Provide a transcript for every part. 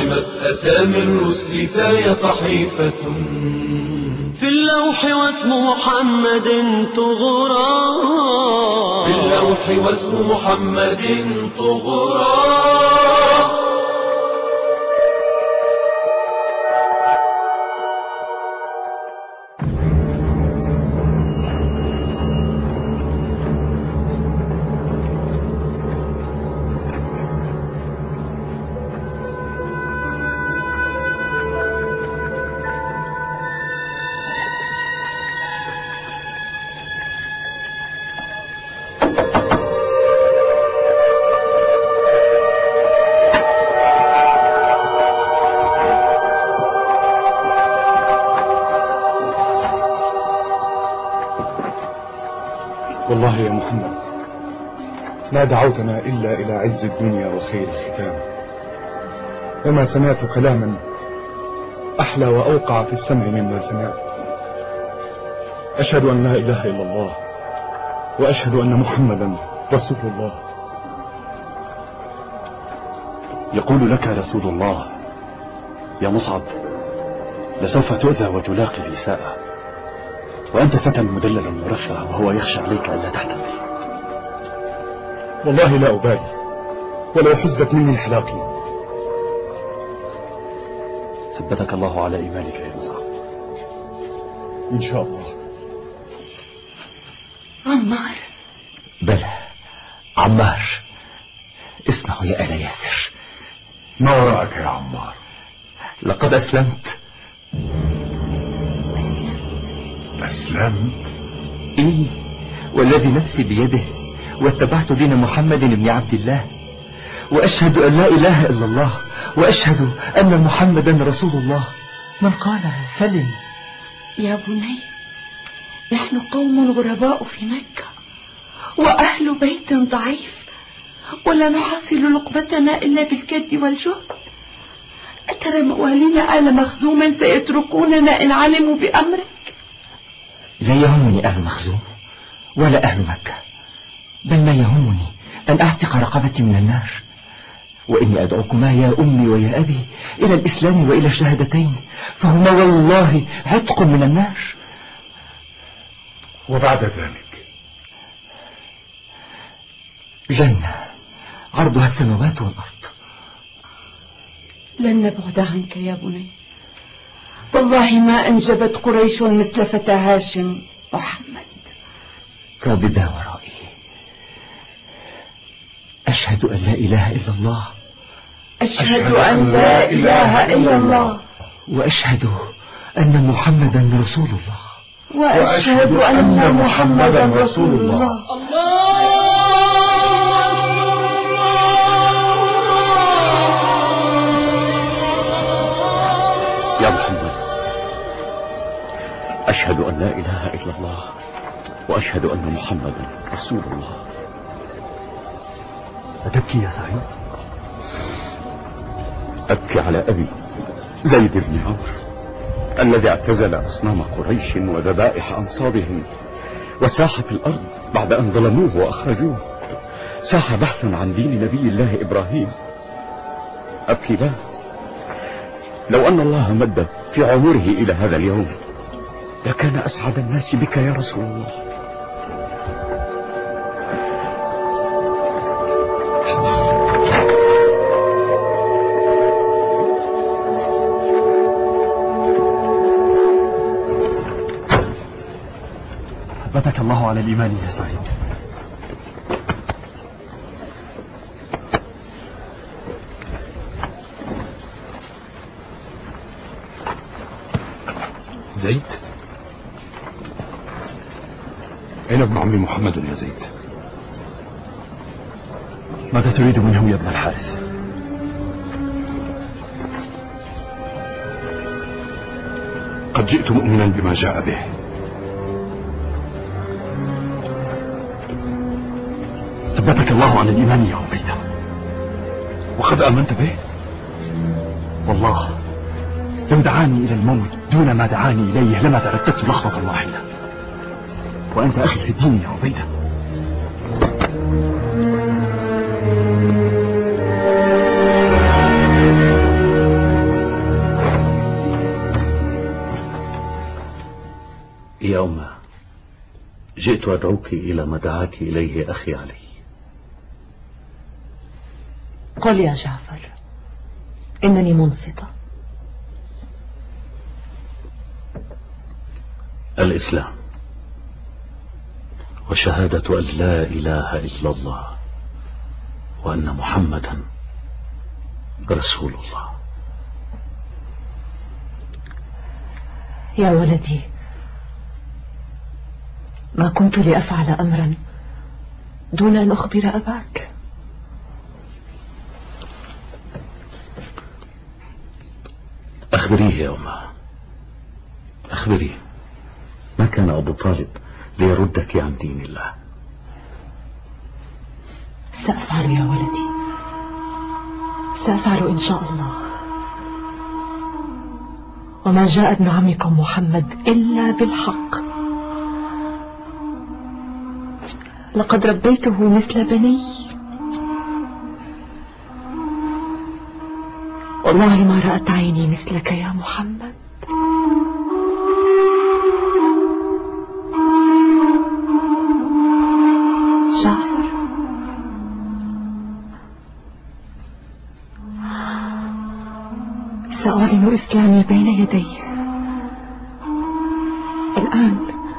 نظمت أسامي الرسل فهي صحيفة في اللوح واسم محمد طغرا، في اللوح واسم محمد طغرا. والله يا محمد ما دعوتنا إلا إلى عز الدنيا وخير الختام، وما سمعت كلاما أحلى وأوقع في السمع مما سمعت. أشهد أن لا إله إلا الله وأشهد أن محمدا رسول الله. يقول لك رسول الله يا مصعب لسوف تؤذى وتلاقي الإساءة، وأنت فتى مدلل مرفه وهو يخشى عليك ألا تحتمل. والله لا أبالي ولو حزت مني حلاقي. ثبتك الله على إيمانك يا مصعب. إن شاء الله. عمار. بلى عمار، اسمعوا يا آل ياسر. ما وراءك يا عمار؟ لقد أسلمت. أسلمت؟ إيه، والذي نفسي بيده، واتبعت دين محمد بن عبد الله، وأشهد أن لا إله إلا الله، وأشهد أن محمدا رسول الله. من قال سلم. يا بني، نحن قوم غرباء في مكة وأهل بيت ضعيف، ولا نحصل لقمتنا إلا بالكد والجهد. أترى موالينا آل مخزوم سيتركوننا إن علموا بأمرك؟ لا يهمني أهل مخزوم ولا أهل مكة، بل ما يهمني أن أعتق رقبتي من النار. وإني أدعوكما يا أمي ويا أبي إلى الإسلام وإلى الشهادتين، فهما والله عتق من النار. وبعد ذلك؟ جنة عرضها السماوات والأرض. لن نبعد عنك يا بني، والله ما أنجبت قريش مثل فتى هاشم محمد. رددا ورائي. أشهد أن لا إله إلا الله. أشهد أن لا إله إلا الله. وأشهد أن محمدا رسول الله. وأشهد أن محمدا رسول الله. يا محمد، أشهد أن لا إله إلا الله وأشهد أن محمدا رسول الله. أتبكي يا سعيد؟ أبكي على أبي زيد بن عمرو الذي اعتزل أصنام قريش وذبائح أنصابهم وساح في الأرض بعد أن ظلموه وأخرجوه. ساح بحثا عن دين نبي الله إبراهيم. أبكي له لو أن الله مد في عمره إلى هذا اليوم لكان أسعد الناس بك يا رسول الله. ثبتك الله على الإيمان يا سعيد. زيد؟ أين ابن عمي محمد يا زيد؟ ماذا تريد منه يا ابن الحارث؟ قد جئت مؤمنا بما جاء به. ثبتك الله على الإيمان يا عبيدة. وقد آمنت به؟ والله لو دعاني إلى الموت دون ما دعاني إليه لما ترددت لحظة واحدة. وأنت أخي في الدين يا عبيدة. يا أمه، جئت أدعوك إلى ما دعاك إليه أخي علي. قل يا جعفر، إنني منصتة. الإسلام وشهادة أن لا إله إلا الله وأن محمدا رسول الله. يا ولدي، ما كنت لأفعل أمرا دون أن أخبر أباك. أخبريه يا أمه، أخبريه. ما كان أبو طالب ليردك عن دين الله. سأفعل يا ولدي، سأفعل إن شاء الله. وما جاء ابن عمكم محمد إلا بالحق. لقد ربيته مثل بني. والله ما رأت عيني مثلك يا محمد. جعفر، سأعلن إسلامي بين يديه الآن.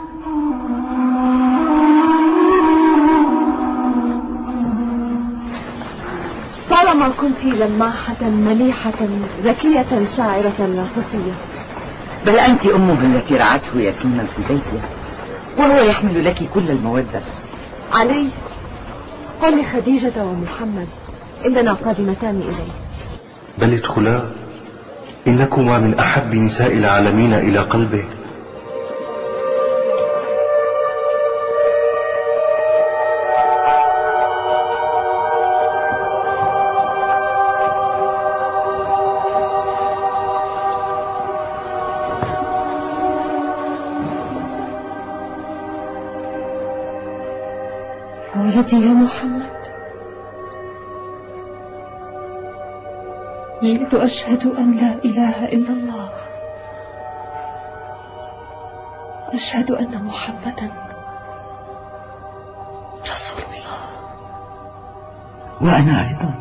طالما كنت لماحة مليحة ذكية شاعرة لا صفية. بل أنت أمه التي رعته يتيما في بيتها، وهو يحمل لك كل المودة. علي، قل لخديجة ومحمد إننا قادمتان إليه. بل ادخلا، إنكما من أحب نساء العالمين إلى قلبه. ولدي يا محمد، جئت أشهد أن لا إله إلا الله، أشهد أن محمدا رسول الله. وأنا أيضا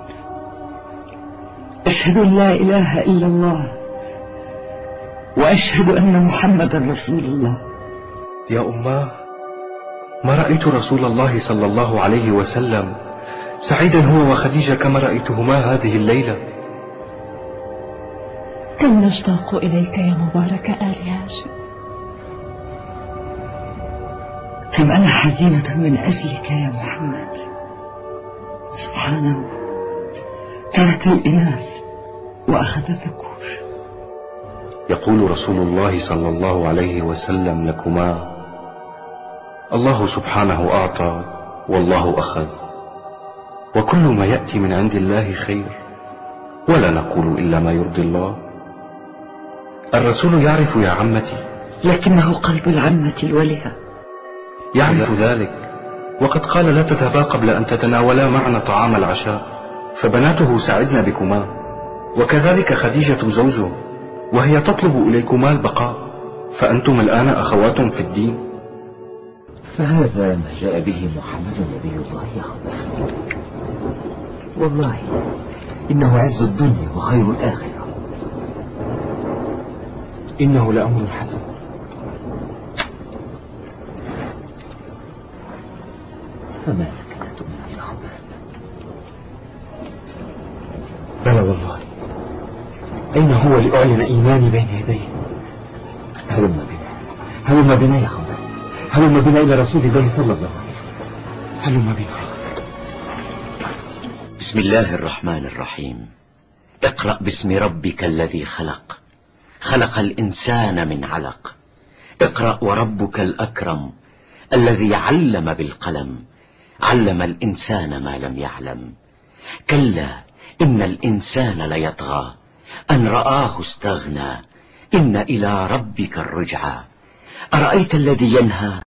أشهد أن لا إله إلا الله، وأشهد أن محمدا رسول الله. يا أماه، ما رأيت رسول الله صلى الله عليه وسلم سعيدا هو وخديجة كما رأيتهما هذه الليلة. كم نشتاق إليك يا مبارك آل هاشم. كم أنا حزينة من أجلك يا محمد. سبحانه، ترك الإناث وأخذ الذكور. يقول رسول الله صلى الله عليه وسلم لكما: الله سبحانه أعطى والله أخذ، وكل ما يأتي من عند الله خير، ولا نقول إلا ما يرضي الله. الرسول يعرف يا عمتي، لكنه قلب العمة الولهة. يعرف ذلك، وقد قال لا تذهبا قبل أن تتناولا معنا طعام العشاء، فبناته سعدن بكما، وكذلك خديجة زوجه، وهي تطلب إليكما البقاء، فأنتم الآن أخوات في الدين. فهذا ما جاء به محمد نبي الله يا خبر. والله إنه عز الدنيا وخير الآخرة. إنه لأمر حسن. فما لك لا تؤمن يا خبر؟ بلى والله، أين هو لأعلن إيماني بين يديه؟ هلم بنا يا خبر، هلم بنا إلى رسول الله صلى الله عليه وسلم. هلم بنا. بسم الله الرحمن الرحيم. اقرأ باسم ربك الذي خلق، خلق الإنسان من علق. اقرأ وربك الأكرم الذي علم بالقلم، علم الإنسان ما لم يعلم. كلا إن الإنسان ليطغى أن رآه استغنى، إن إلى ربك الرجعى. أرأيت الذي ينهى